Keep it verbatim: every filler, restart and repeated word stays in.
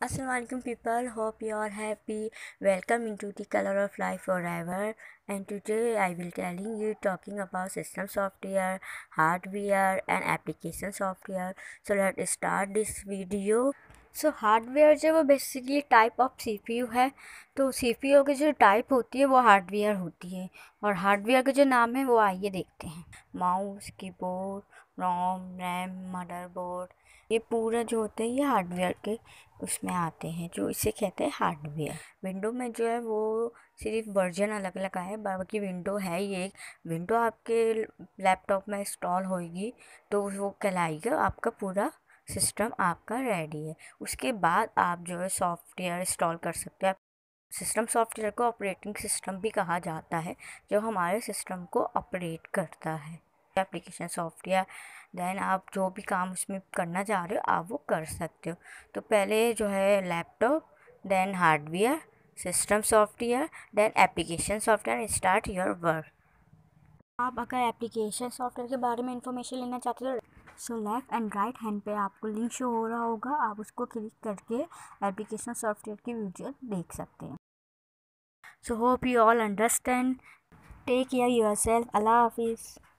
Assalamualaikum people, hope you are happy. Welcome into the color of life forever. And today I will telling you talking about system software, hardware and application software. So let's start this video. So hardware जो वो basically type of CPU है। तो CPU की जो type होती है वो hardware होती है, और हार्डवेयर के जो नाम है वो आइए देखते हैं। Mouse, keyboard, ROM, RAM, motherboard, ये पूरा जो होते हैं ये हार्डवेयर के उसमें आते हैं, जो इसे कहते हैं हार्डवेयर। विंडो में जो है वो सिर्फ वर्जन अलग अलग आए, बाकी विंडो है ही एक। विंडो आपके लैपटॉप में इंस्टॉल होगी तो वो कहलाएगा आपका पूरा सिस्टम आपका रेडी है। उसके बाद आप जो है सॉफ्टवेयर इंस्टॉल कर सकते हैं। सिस्टम सॉफ्टवेयर को ऑपरेटिंग सिस्टम भी कहा जाता है, जो हमारे सिस्टम को ऑपरेट करता है। एप्लीकेशन सॉफ्टवेयर, देन आप जो भी काम उसमें करना चाह रहे हो आप वो कर सकते हो। तो पहले जो है laptop, then hardware, system software, then application software, start your work. आप अगर एप्लीकेशन सॉफ्टवेयर के बारे में इंफॉर्मेशन लेना चाहते हो so left and right hand पे आपको लिंक शो हो रहा होगा, आप उसको क्लिक करके एप्लीकेशन सॉफ्टवेयर की वीडियो देख सकते हैं। So hope you all understand. Take care yourself. अल्लाह हाफिज़।